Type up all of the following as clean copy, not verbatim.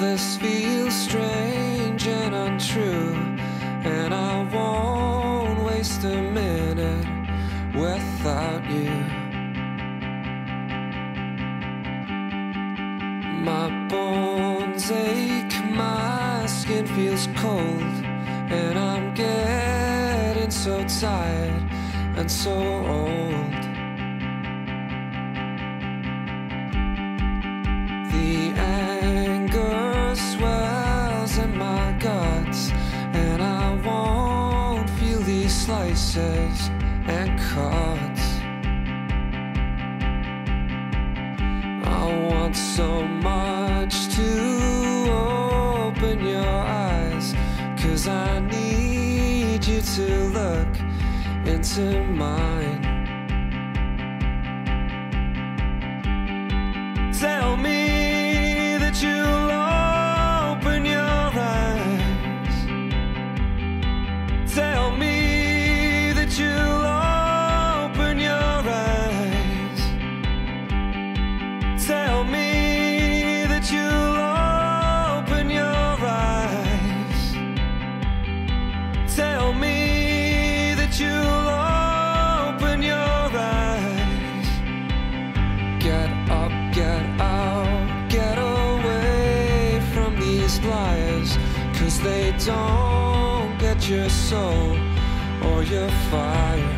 this feels strange and untrue, and I won't waste a minute without you. My bones ache, my skin feels cold, and I'm getting so tired and so old. The anger swells in my guts, and I won't feel these slices and cuts. I want so much to open your eyes, 'cause I need you to look into mine. Tell me that you'll open your eyes. Tell me that you'll open your eyes. Tell me that you'll open your eyes. Tell me that you'll open your eyes. Get up, get out, get away from these liars, 'cause they don't get your soul or your fire.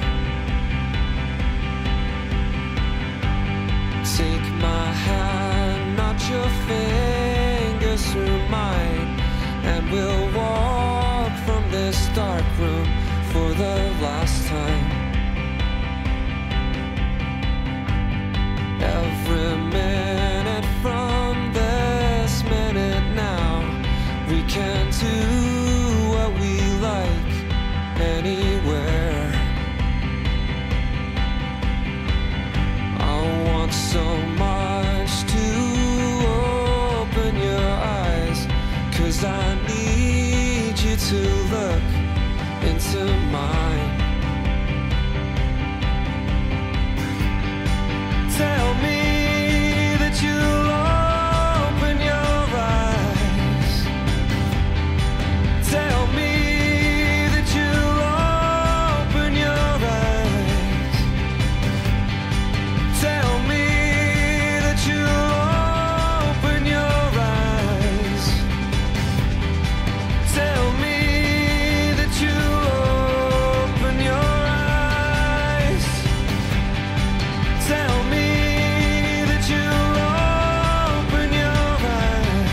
Take my hand, not your fingers through mine, and we'll walk from this dark room for the last time. Every minute from this minute now, we can do what we like anywhere. I want so much to open your eyes, 'cause I need you to look into mine. Tell me that you'll open your eyes. Tell me that you'll open your eyes. Tell me that you'll open your eyes. Tell me that you'll open your eyes. Tell me that you'll open your eyes.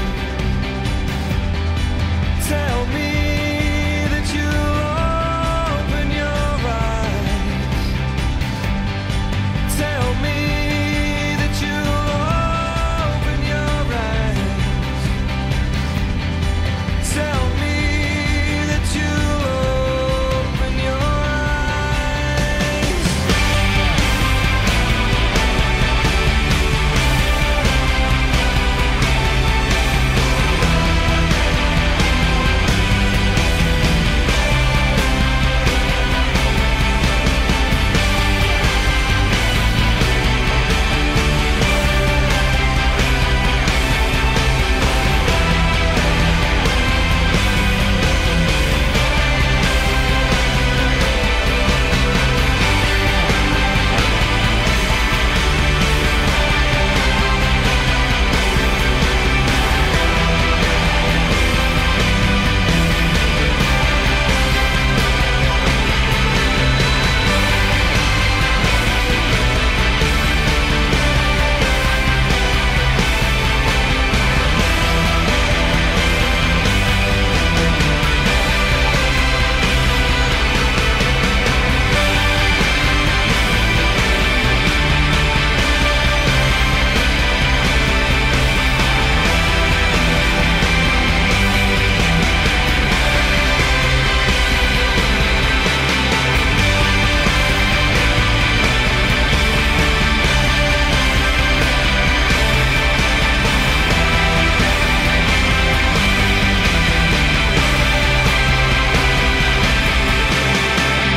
Tell me that you'll open your eyes. Tell me that you'll open your eyes. Tell me that you'll open your eyes.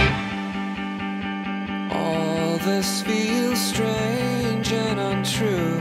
All this feels strange and untrue,